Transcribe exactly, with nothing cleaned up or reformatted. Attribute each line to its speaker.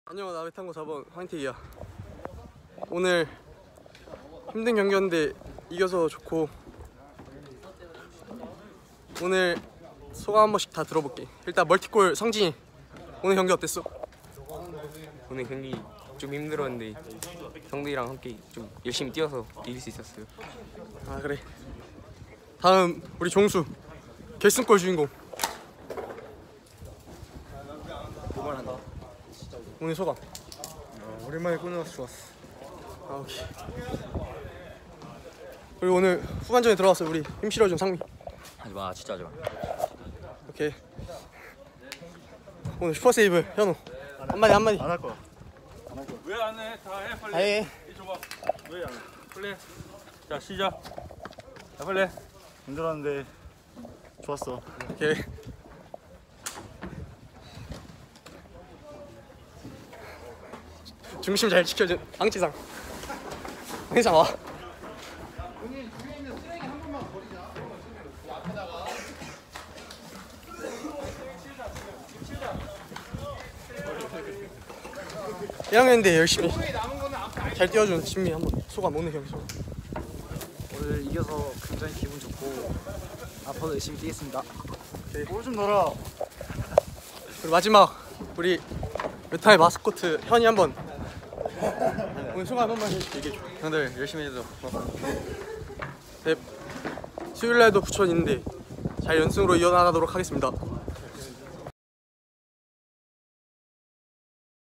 Speaker 1: 안녕, 나 외탄고 사 번 황인택이야. 오늘 힘든 경기였는데 이겨서 좋고, 오늘 소감 한 번씩 다 들어볼게. 일단 멀티골 성진이, 오늘 경기 어땠어?
Speaker 2: 오늘 경기 좀 힘들었는데 성들이랑 함께 좀 열심히 뛰어서 이길 수 있었어요.
Speaker 1: 아 그래. 다음 우리 종수, 결승골 주인공.
Speaker 3: 고만한다.
Speaker 1: 오늘 소감.
Speaker 3: 어, 오랜만에 골 넣어서 좋았어.
Speaker 1: 아 오케이. 그리고 오늘 후반전에 들어왔어 우리 힘 실어준 상미.
Speaker 2: 하지마, 진짜 하지마.
Speaker 1: 오케이. 오늘 슈퍼 세이브 현우. 한마디 한마디.
Speaker 3: 안 할 거야.
Speaker 4: 왜 안 해? 다 해, 빨리.
Speaker 1: 다 해.
Speaker 4: 이 줘봐. 왜 안 해? 빨리. 자, 시작. 자, 빨리.
Speaker 3: 힘들었는데 좋았어.
Speaker 1: 오케이. 중심 잘 지켜준 앙치상. 앙치상 와. 일 학년인데 열심히 잘 뛰어준 신미 한번 소감, 오늘 경기 소감.
Speaker 5: 오늘 이겨서 굉장히 기분 좋고 앞으로 열심히 뛰겠습니다.
Speaker 3: 골 좀 넣어라.
Speaker 1: 그리고 마지막 우리 메타의 마스코트 현이 한번 오늘 소감 한 번만 얘기해줘.
Speaker 3: 형들 열심히 해줘.
Speaker 1: 네, 수요일날도 부천 있는데 잘 연승으로 이어나가도록 하겠습니다.